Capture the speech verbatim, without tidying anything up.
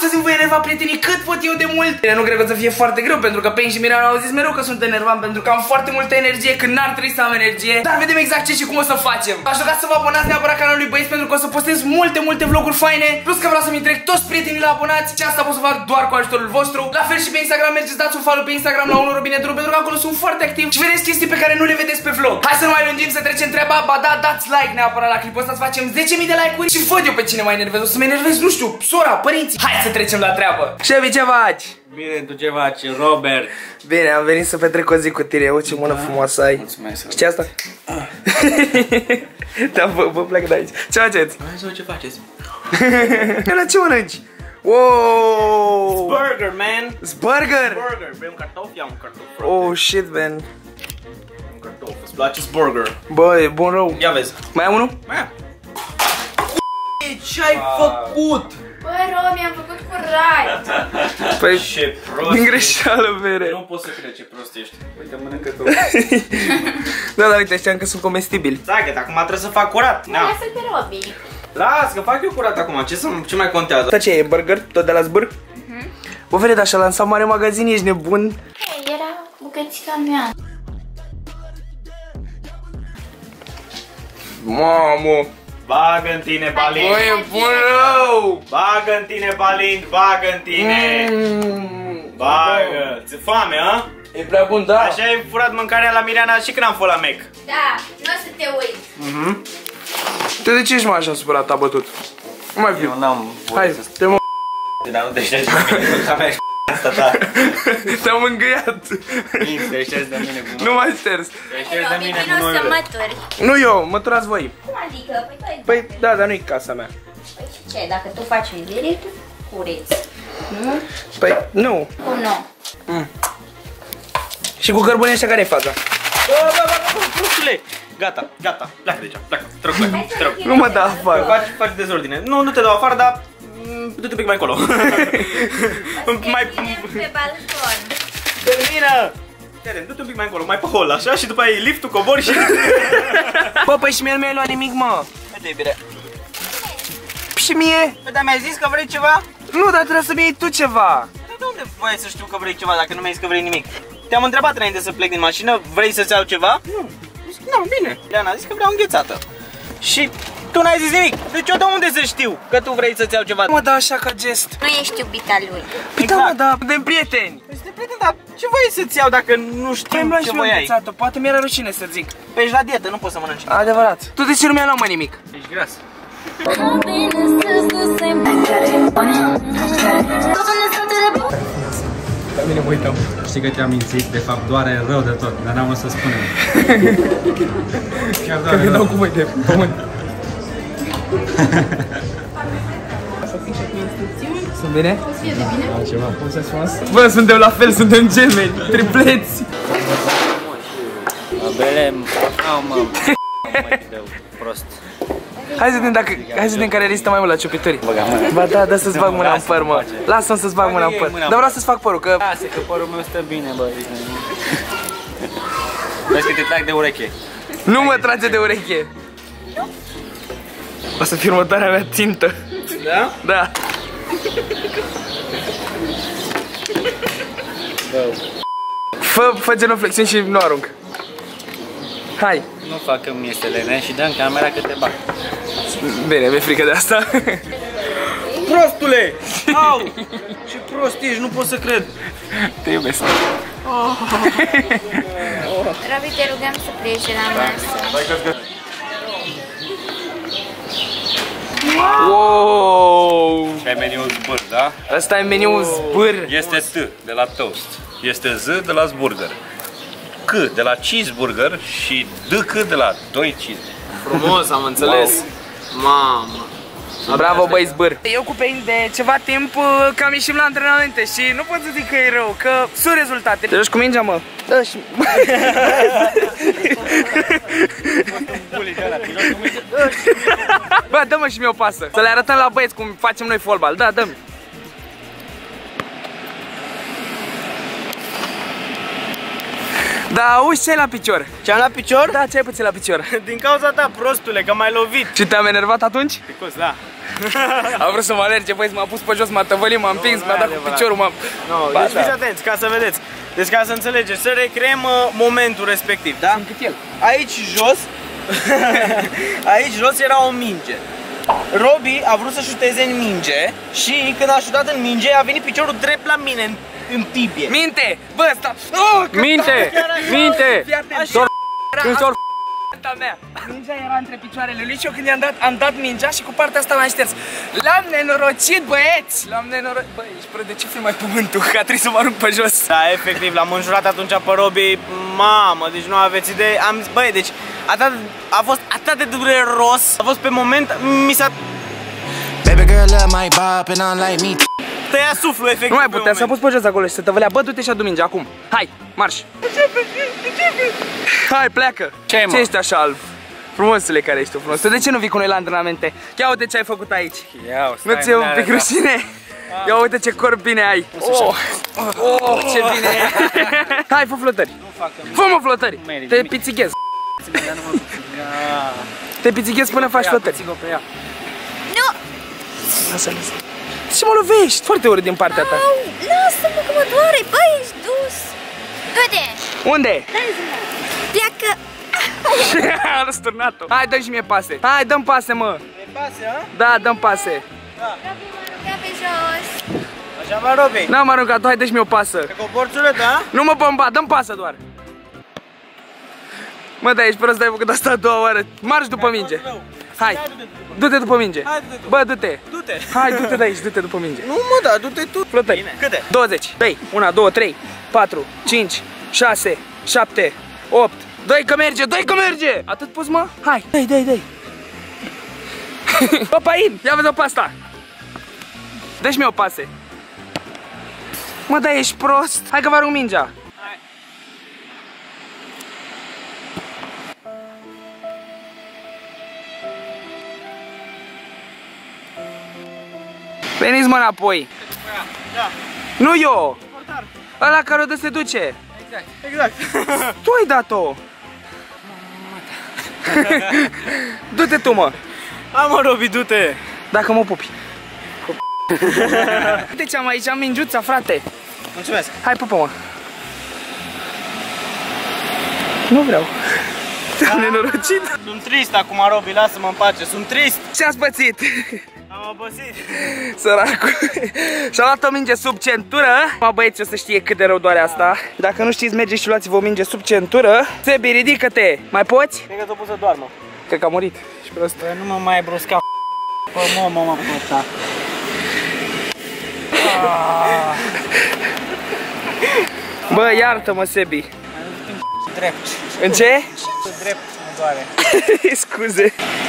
Astăzi îmi voi enerva prietenii cât pot eu de mult. Bine, nu cred că o să fie foarte greu, pentru că Pain și Mirana au zis mereu că sunt enervant, pentru că am foarte multă energie când n-ar trebui să am energie. Dar vedem exact ce și cum o să facem. Aș vrea să vă abonați neapărat canalului băieți, pentru că o să postez multe, multe vloguri faine. Plus că vreau să-mi întreg toți prietenii la abonați și asta pot să fac doar cu ajutorul vostru. La fel și pe Instagram, mergeți, dați un follow pe Instagram la unu Robine Drum, pentru că acolo sunt foarte activ și vedeți chestii pe care nu le vedeți pe vlog. Hai să nu mai lungim, să trecem treaba. Ba da, dați like neapărat la clipul ăsta, să facem zece mii de like-uri și văd eu pe cine mai enervez. O să mă enervez, nu știu, sora, părinții. Hai să trecem la treabă. Șefi, ce faci? Bine, tu ce faci, Robert? Bine, am venit să petrec o zi cu tine. O, ce mână frumoasă ai. Mulțumesc. Știi asta? Ah. Da, vă, vă plec de aici. Ce faceți? Hai să văd ce faceți. La ce mănânci? Wow! Burger, man! Burger! Burger, vrem cartofi? Am cartofi. Oh, shit, man. Am cartofi, îți place burger? Bă, e bun rău. Ia vezi. Mai am unul? Mai am. Ce ai făcut? Bă, Romi, am făcut curat. Păi, Ce prost. din greșeală, vere. Nu pot să cred ce prost ești. Uite, mănâncă tu. Da, da, uite, știam că sunt comestibili. Stai, că acum trebuie să fac curat. Nu, lasă pe Robi. Las, că fac eu curat acum. Ce, să, ce mai contează? Asta ce e? Burger? Tot de la Zbâr? Mhm. Bă, vede, dar și-a lansat mare magazin, ești nebun? Hey, era bucățica mea. Mamă! Bagă în tine, Balin. Bă, e bun rău! Bagă în tine, Balin. Bagă în tine. Mm. Bagă. Ți-e foame, a? E prea bun, da? Așa ai furat mâncarea la Mirana și când am fost la Mac. Da, nu o să te uiți. Mhm. Tu de ce ești mai așa supărat, a bătut? Nu mai fi. Eu n-am Hai, voie să te mă... Dar nu te ștergi de mine, că mea asta ta. Te-am îngâiat. Te ștergi de mine, bună. Nu mai șters. Te ștergi de Robi, mine, vino să bună. mături. Nu eu, măturați voi. Cum adică? Păi tu ai... Păi, da, dar nu-i casa mea. Păi și ce? Dacă tu faci mizerie, tu cureți. Nu? Păi, nu. Cum nu? Mm. Și cu cărbunii ăștia care-i faza? Bă, bă, bă, bă, prostule. Gata, gata, pleacă de aici, pleacă, te rog, pleacă, Hai să te rog. ne Nu mă da Că afară. faci, faci dezordine. Nu, nu te dau afară, dar mm, du-te un pic mai încolo. Mai... pe balcon. Termină! Teren, du-te un pic mai încolo, mai pe hol, așa, și după aia e liftul, cobori și... Bă, păi și mie nu mi-ai luat nimic, mă. Uite, iubire. Și mie? Păi, dar mi-ai zis că vrei ceva? Nu, dar trebuie să-mi iei tu ceva. Dar de unde voiai să știu că vrei ceva dacă nu mi-ai zis că vrei nimic? Te-am întrebat înainte să plec din mașină, vrei să-ți iau ceva? Nu. Nu, bine. Leana a zis că vreau înghețată. Și tu n-ai zis nimic. Deci eu de unde să știu că tu vrei să-ți iau ceva? Mă, da așa ca gest. Nu ești iubita lui. Păi da, mă, da, de prieteni. Păi suntem prieteni, dar ce voiai să-ți iau dacă nu Păi știu îmi luam ce și mie voiai? înghețată, poate mi-era rușine să zic. Păi ești la dietă, nu poți să mănânci. Adevărat. Tu de ce nu mi-ai luat, mă, nimic? Ești gras. La mine mă uitam. Știi că te-am mințit, de fapt doare rău de tot, dar n-am o să spunem. Chiar Că doare mi dau rău. cu voi de pământ. Sunt bine? Altceva. Bă, suntem la fel, suntem gemeni, tripleți. Abele, au mă, mă de prost. Hai să vedem dacă, hai să vedem care rezistă mai mult la ciupituri. Ba da, da să-ți bag mâna în păr, mă. Lasă-mi să-ți bag mâna în păr. Dar vreau să-ți fac părul, că... Lasă că părul meu stă bine, bă. Vezi că te trag de ureche. Nu mă trage de ureche. O să fie următoarea mea țintă. Da? Da. Fă, fă genuflexiuni și nu arunc. Hai. Nu fac că mi este lene și dă în camera că te bag. Bine, mi-e frică de asta. Prostule! Au! Ce prost ești, nu pot să cred. Te iubesc. Robi, te rugăm să pleci de la masă. Wow! Ai meniul zbâr, da? Asta e meniul Zbâr. Este T de la toast. Este Z de la zburger. C de la cheeseburger și D C de la doi cheese. Frumos, am înțeles. Mamă. Bravo, băi, Zbâr. Eu cu Pain de ceva timp cam ieșim la antrenamente și nu pot să zic că e rău, că sunt rezultate. Te joci cu mingea, mă? Da, și... Bă, dă-mă și mie o pasă. Să le arătăm la băieți cum facem noi fotbal. Da, dă-mi. Da, auzi ce ai la picior? Ce-am la picior? Da, ce ai puțin la picior? Din cauza ta, prostule, că m-ai lovit. Și te-am enervat atunci? Picos, da. A vrut să mă alerge, băi, m-a pus pe jos, m-a tăvălit, m-a împins, mi-a dat cu piciorul, m-a... No, deci fiți atenți, ca să vedeți. Deci ca să înțelegeți, să recreăm uh, momentul respectiv, da? Cât el. Aici jos, aici jos era o minge. Robi a vrut să șuteze în minge și când a șutat în minge a venit piciorul drept la mine, în, în tibie. Minte! Bă, sta... Oh, Minte! Minte! Doar Când s-or mea. Mingea era între picioarele lui și eu când i-am dat, am dat mingea și cu partea asta l-am șters. L-am nenorocit, băieți! L-am nenorocit. Băi, ești pră, de ce fi mai pământul? Că a trebuit să mă arunc pe jos. Da, efectiv, l-am înjurat atunci pe Robi. Mamă, deci nu aveți idee. Am zis, băi, deci atât, a fost atât de dureros. A fost pe moment, mi s-a... Baby girl love my bop and I like me. Tăia suflul, efectiv. Nu mai putea, s-a pus pe jos acolo și să tăvălea. Bă, du-te și adu mingea acum. Hai, marș. Hai, pleacă. Ce, mă? Ce ești așa alb? Frumosule care ești tu, frumos. Tu de ce nu vii cu noi la antrenamente? Ia uite ce ai făcut aici. Ia, Nu ți-e un pic rușine? Ia uite ce corp bine ai. Oh, oh, ce bine e. Hai, fă flotări. Fă, mă, flotări. Te pițighez. Te pițighez până faci flotări. Nu! Lasă, lasă. Ce mă lovești? Foarte urât din partea ta. Au, lasă-mă că mă doare, băi, ești dus. Du-te! Unde? Pleacă! A răsturnat-o. Hai, dă-mi și mie pase. Hai, dă-mi pase, mă. E pase, a? Da, dă-mi pase. Robi m-a aruncat pe jos. Așa va, Robi. N-am aruncat, tu hai, dă-și mie o pasă. Te cobor țurâtă, a? Nu mă bomba, dă-mi pasă doar. Mă, da, ești prost, ai făcut asta a doua oară. Marș după minge. Hai, du-te după minge. Hai, du-te tu. Bă, du-te. Du-te. Hai, du-te de aici, du-te după minge. Nu, mă, da, du-te tu. Flotări. Bine. Câte? douăzeci. Dă-i. unu, doi, trei, patru, cinci, șase, șapte, opt. Dă-i că merge, dă-i că merge. Atât poți, mă? Hai, dă-i, dă-i, dă-i. Papain, ia vezi-o pe asta. Dă-și mie o pase. Mă, da, ești prost. Hai că vă arunc mingea. Hai. Veniți, mă, înapoi. Da. Nu eu. Portar. Ăla care o dă se duce. Exact. Exact. Tu ai dat-o. Du-te tu, mă. Hai, mă, Robi, du-te. Dacă mă pupi. Uite ce am aici, am mingiuța, frate. Mulțumesc. Hai, pupă-mă. Nu vreau. Te-am nenorocit. Sunt trist acum, Robi, lasă-mă în pace. Sunt trist. Ce-ați pățit? Am obosit. Săracul. Și-a luat o minge sub centură. Mă, băieți, o să știe cât de rău doare asta. Dacă nu știți, mergeți și luați-vă o minge sub centură. Sebi, ridică-te. Mai poți? Cred că te-a pus să doarmă. Cred că a murit. Și prost. Bă, nu mă mai brusca. Bă, mă, mă, mă, mă, Bă, iartă-mă, Sebi. Drept. În ce? Drept, mă doare. Scuze.